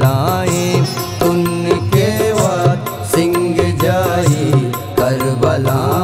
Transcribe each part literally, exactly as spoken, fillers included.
करबलाएं, उनके वक्त सिंह जाई करबलाएं।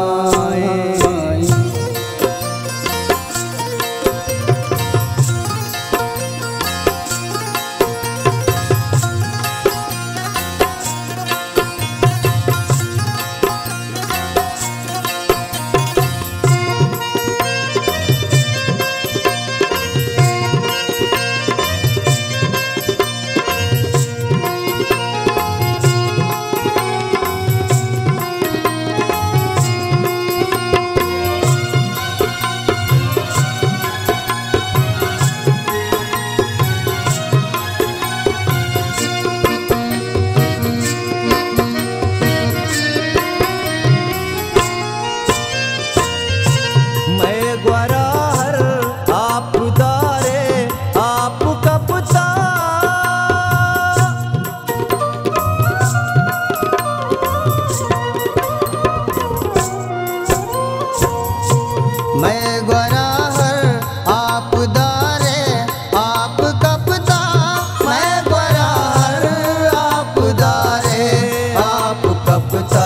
मैं ग्वाराहर आप दारे आप कपता, मैं ग्वाराहर आप दारे आप कपता।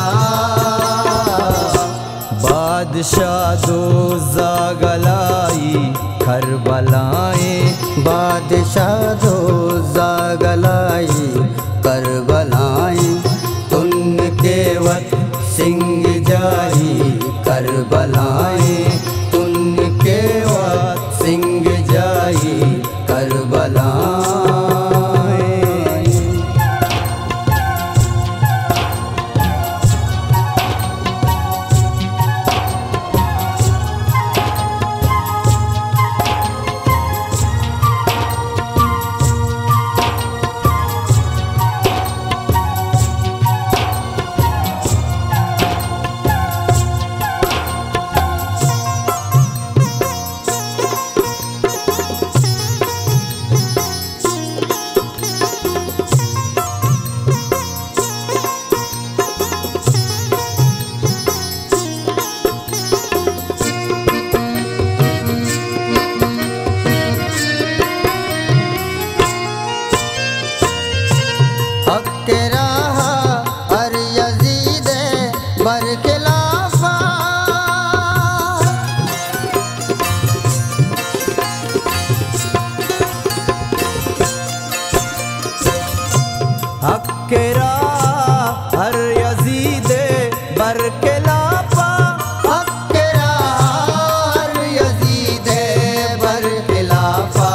बादशाह दो जागलाई करबलाएं, बादशाह दो जागलाई करबलाएं, उनके वक्त सिंह जाई करबलाएं, उनके वक्त सिंह जाई करबलाएं। हक के राह हर यजीदे बरखिलाफा, हक के राह हर यजीदे बरखिलाफा।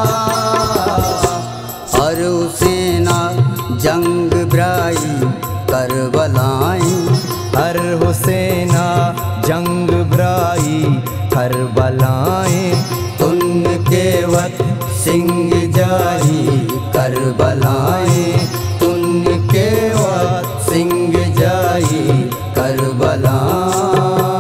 और हुसैना जंग ब्राई करबलाएं, हर हुसैना जंग ब्राई करबलाएं, उनके वक्त सिंह जाई करबलाएं, उनके वक्त सिंह जाई करबलाएं।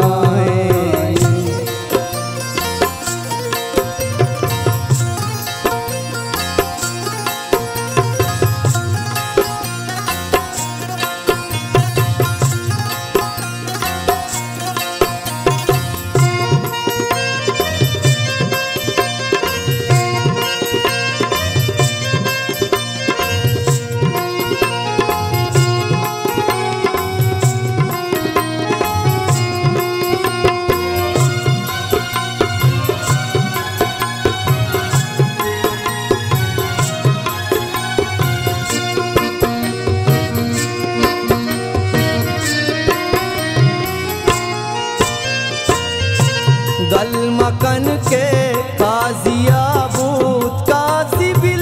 गलमकन के काजिया बूत काजी बिल,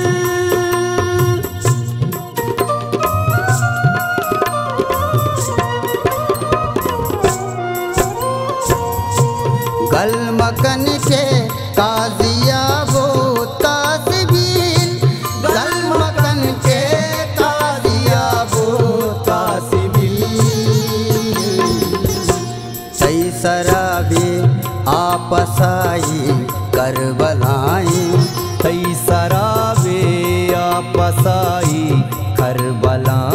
गलमकन के काजिया बूत काजी बिल, गलमकन के काजिया बूत काजी बिल। सही शराबी आपस आई करबलाएं, कई सराबे आपस आई करबलाएं,